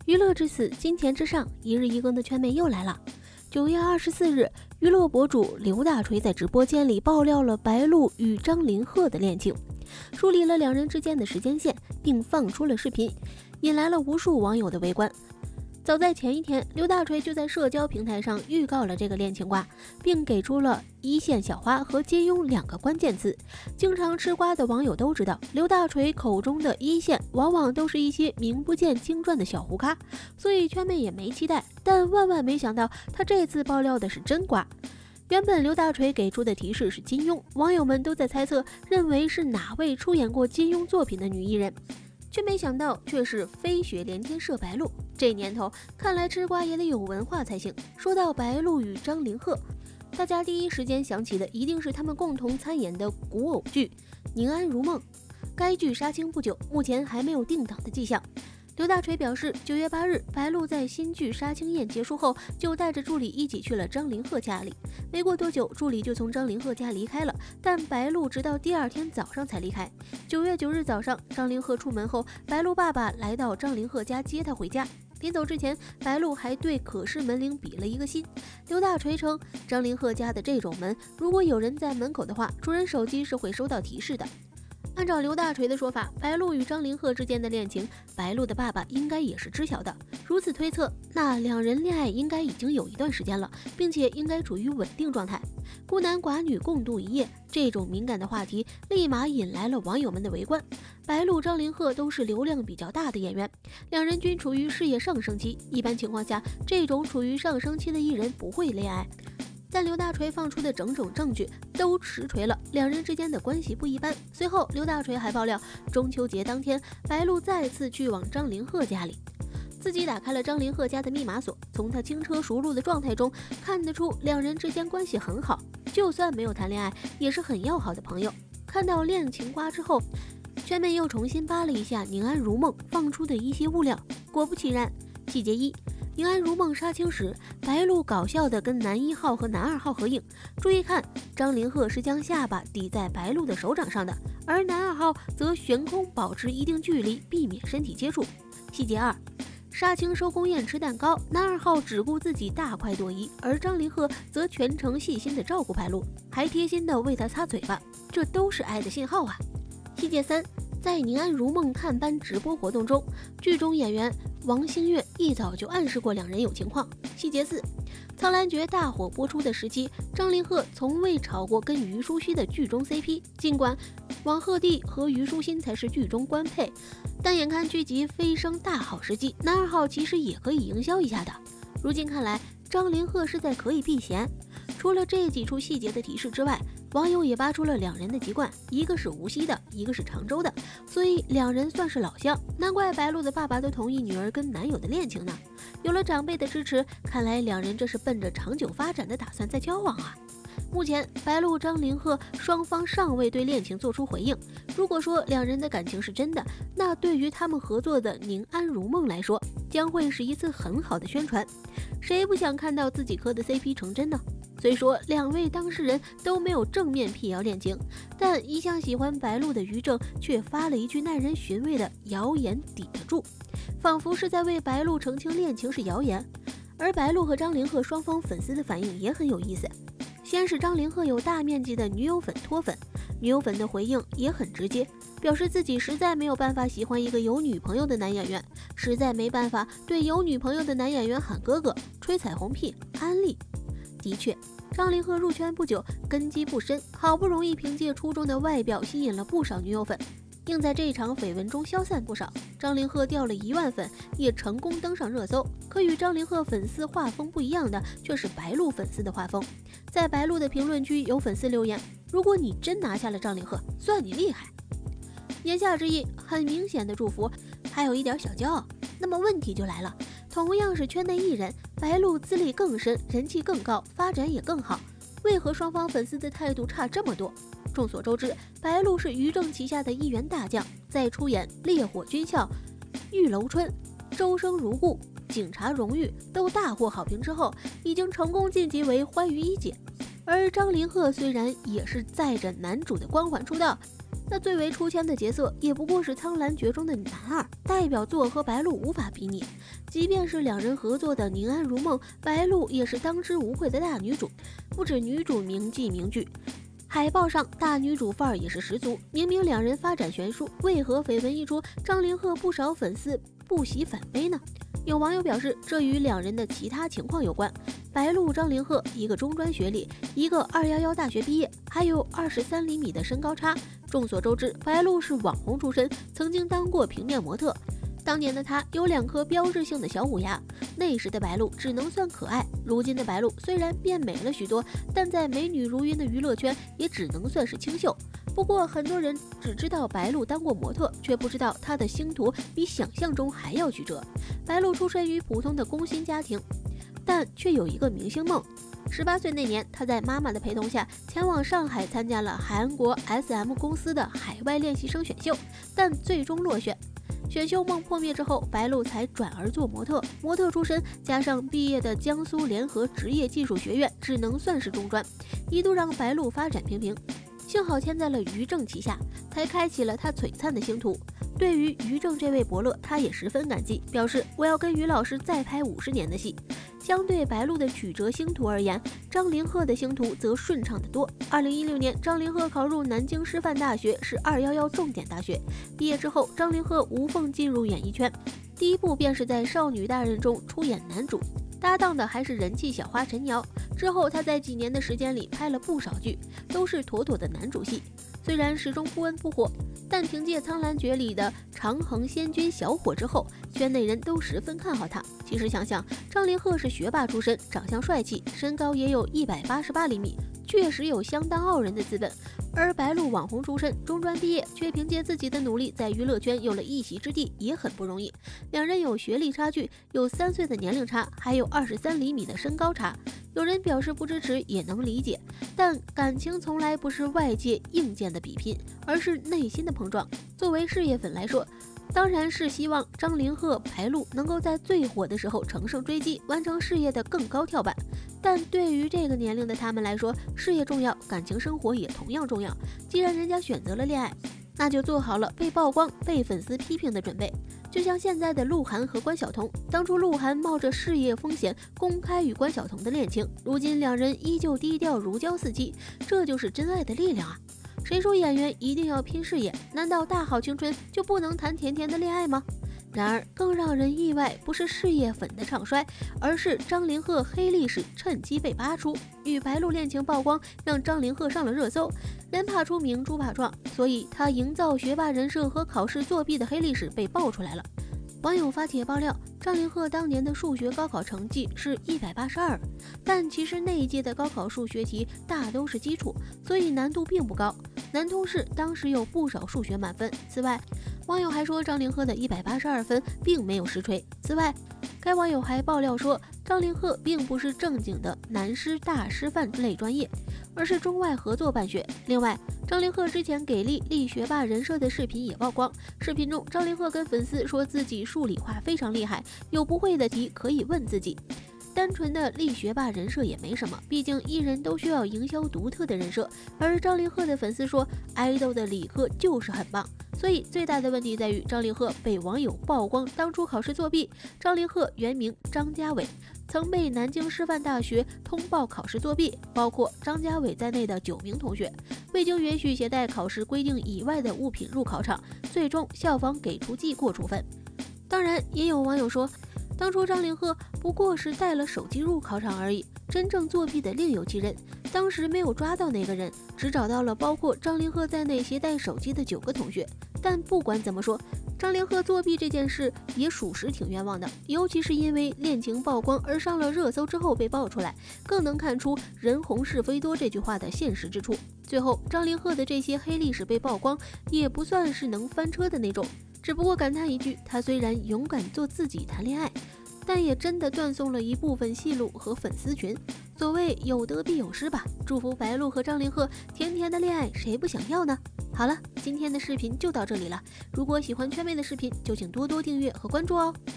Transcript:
娱乐至死，金钱至上，一日一更的圈妹又来了。9月24日，娱乐博主刘大锤在直播间里爆料了白鹿与张凌赫的恋情，梳理了两人之间的时间线，并放出了视频，引来了无数网友的围观。早在前一天，刘大锤就在社交平台上预告了这个恋情瓜，并给出了一线小花和金庸两个关键词。经常吃瓜的网友都知道，刘大锤口中的一线往往都是一些名不见经传的小胡咖，所以圈妹也没期待。但万万没想到，他这次爆料的是真瓜。原本刘大锤给出的提示是金庸，网友们都在猜测，认为是哪位出演过金庸作品的女艺人，却没想到却是飞雪连天射白鹿。这年头看来吃瓜也得有文化才行。说到白鹿与张凌赫，大家第一时间想起的一定是他们共同参演的古偶剧《宁安如梦》。该剧杀青不久，目前还没有定档的迹象。刘大锤表示，9月8日，白鹿在新剧杀青宴结束后，就带着助理一起去了张凌赫家里。没过多久，助理就从张凌赫家离开了，但白鹿直到第二天早上才离开。9月9日早上，张凌赫出门后，白鹿爸爸来到张凌赫家接他回家。临走之前，白鹿还对可视门铃比了一个心。刘大锤称，张凌赫家的这种门，如果有人在门口的话，主人手机是会收到提示的。按照刘大锤的说法，白鹿与张凌赫之间的恋情，白鹿的爸爸应该也是知晓的。如此推测，那两人恋爱应该已经有一段时间了，并且应该处于稳定状态。孤男寡女共度一夜，这种敏感的话题立马引来了网友们的围观。白鹿、张凌赫都是流量比较大的演员，两人均处于事业上升期。一般情况下，这种处于上升期的艺人不会恋爱。但刘大锤放出的种种证据都实锤了两人之间的关系不一般。随后，刘大锤还爆料，中秋节当天，白鹿再次去往张凌赫家里，自己打开了张凌赫家的密码锁。从他轻车熟路的状态中看得出，两人之间关系很好，就算没有谈恋爱，也是很要好的朋友。看到恋情瓜之后，圈妹又重新扒了一下《宁安如梦》放出的一些物料，果不其然。细节一，宁安如梦杀青时，白鹿搞笑的跟男1号和男2号合影。注意看，张凌赫是将下巴抵在白鹿的手掌上的，而男2号则悬空保持一定距离，避免身体接触。细节二，杀青收工宴吃蛋糕，男2号只顾自己大快朵颐，而张凌赫则全程细心的照顾白鹿，还贴心的为他擦嘴巴，这都是爱的信号啊。细节三，在宁安如梦探班直播活动中，剧中演员王星越一早就暗示过两人有情况。细节四，苍兰诀大火播出的时期，张凌赫从未炒过跟虞书欣的剧中 CP， 尽管王鹤棣和虞书欣才是剧中官配，但眼看剧集飞升大好时机，男2号其实也可以营销一下的。如今看来，张凌赫是在可以避嫌。除了这几处细节的提示之外，网友也扒出了两人的籍贯，一个是无锡的，一个是常州的，所以两人算是老乡。难怪白鹿的爸爸都同意女儿跟男友的恋情呢。有了长辈的支持，看来两人这是奔着长久发展的打算在交往啊。目前白鹿、张凌赫双方尚未对恋情做出回应。如果说两人的感情是真的，那对于他们合作的《宁安如梦》来说，将会是一次很好的宣传。谁不想看到自己磕的 CP 成真呢？虽说两位当事人都没有正面辟谣恋情，但一向喜欢白鹿的于正却发了一句耐人寻味的谣言抵得住，仿佛是在为白鹿澄清恋情是谣言。而白鹿和张凌赫双方粉丝的反应也很有意思。先是张凌赫有大面积的女友粉脱粉，女友粉的回应也很直接，表示自己实在没有办法喜欢一个有女朋友的男演员，实在没办法对有女朋友的男演员喊哥哥、吹彩虹屁、安利。的确，张凌赫入圈不久，根基不深，好不容易凭借出众的外表吸引了不少女友粉，并在这场绯闻中消散不少。张凌赫掉了1万粉，也成功登上热搜。可与张凌赫粉丝画风不一样的，却是白鹿粉丝的画风。在白鹿的评论区，有粉丝留言：“如果你真拿下了张凌赫，算你厉害。”言下之意，很明显的祝福，还有一点小骄傲。那么问题就来了，同样是圈内艺人，白鹿资历更深，人气更高，发展也更好，为何双方粉丝的态度差这么多？众所周知，白鹿是于正旗下的一员大将，在出演《烈火军校》《玉楼春》《周生如故》《警察荣誉》都大获好评之后，已经成功晋级为欢娱一姐。而张凌赫虽然也是载着男主的光环出道， 那最为出圈的角色也不过是《苍兰诀》中的男二，代表作和白鹿无法比拟。即便是两人合作的《宁安如梦》，白鹿也是当之无愧的大女主。不止女主名妓名句，海报上大女主范儿也是十足。明明两人发展悬殊，为何绯闻一出，张凌赫不少粉丝不喜反杯呢？有网友表示，这与两人的其他情况有关。白鹿张凌赫一个中专学历，一个211大学毕业，还有23厘米的身高差。众所周知，白鹿是网红出身，曾经当过平面模特。当年的她有2颗标志性的小虎牙，那时的白鹿只能算可爱。如今的白鹿虽然变美了许多，但在美女如云的娱乐圈也只能算是清秀。不过很多人只知道白鹿当过模特，却不知道她的星途比想象中还要曲折。白鹿出身于普通的工薪家庭，但却有一个明星梦。18岁那年，她在妈妈的陪同下前往上海参加了韩国 SM 公司的海外练习生选秀，但最终落选。选秀梦破灭之后，白鹿才转而做模特。模特出身加上毕业的江苏联合职业技术学院，只能算是中专，一度让白鹿发展平平。幸好签在了于正旗下，才开启了他璀璨的星途。对于于正这位伯乐，他也十分感激，表示我要跟于老师再拍50年的戏。相对白鹿的曲折星途而言，张凌赫的星途则顺畅得多。2016年，张凌赫考入南京师范大学，是211重点大学。毕业之后，张凌赫无缝进入演艺圈，第一部便是在《少女大人》中出演男主，搭档的还是人气小花陈瑶。之后，他在几年的时间里拍了不少剧，都是妥妥的男主戏。虽然始终不温不火，但凭借《苍兰诀》里的长恒仙君小伙之后，圈内人都十分看好他。其实想想，张凌赫是学霸出身，长相帅气，身高也有188厘米，确实有相当傲人的资本。而白鹿网红出身，中专毕业，却凭借自己的努力在娱乐圈有了一席之地，也很不容易。两人有学历差距，有3岁的年龄差，还有23厘米的身高差。有人表示不支持也能理解，但感情从来不是外界硬件的比拼，而是内心的碰撞。作为事业粉来说，当然是希望张凌赫、白鹿能够在最火的时候乘胜追击，完成事业的更高跳板。但对于这个年龄的他们来说，事业重要，感情生活也同样重要。既然人家选择了恋爱，那就做好了被曝光、被粉丝批评的准备。就像现在的鹿晗和关晓彤，当初鹿晗冒着事业风险公开与关晓彤的恋情，如今两人依旧低调如胶似漆，这就是真爱的力量啊！谁说演员一定要拼事业？难道大好青春就不能谈甜甜的恋爱吗？然而更让人意外不是事业粉的唱衰，而是张凌赫黑历史趁机被扒出。与白鹿恋情曝光，让张凌赫上了热搜。人怕出名猪怕壮，所以他营造学霸人设和考试作弊的黑历史被爆出来了。网友发帖爆料，张凌赫当年的数学高考成绩是182，但其实那一届的高考数学题大都是基础，所以难度并不高。南通市当时有不少数学满分。此外，网友还说张凌赫的182分并没有实锤。此外，该网友还爆料说，张凌赫并不是正经的南师大师范类专业，而是中外合作办学。另外，张凌赫之前给力立学霸人设的视频也曝光。视频中，张凌赫跟粉丝说自己数理化非常厉害，有不会的题可以问自己。单纯的立学霸人设也没什么，毕竟艺人都需要营销独特的人设。而张凌赫的粉丝说，爱豆的理科就是很棒。所以最大的问题在于张凌赫被网友曝光当初考试作弊。张凌赫原名张家伟，曾被南京师范大学通报考试作弊，包括张家伟在内的9名同学未经允许携带考试规定以外的物品入考场，最终校方给出记过处分。当然，也有网友说，当初张凌赫不过是带了手机入考场而已，真正作弊的另有其人。当时没有抓到那个人，只找到了包括张凌赫在内携带手机的9个同学。但不管怎么说，张凌赫作弊这件事也属实挺冤枉的，尤其是因为恋情曝光而上了热搜之后被爆出来，更能看出人红是非多这句话的现实之处。最后，张凌赫的这些黑历史被曝光，也不算是能翻车的那种，只不过感叹一句，他虽然勇敢做自己谈恋爱，但也真的断送了一部分戏路和粉丝群。所谓有得必有失吧，祝福白鹿和张凌赫甜甜的恋爱，谁不想要呢？好了，今天的视频就到这里了。如果喜欢圈妹的视频，就请多多订阅和关注哦。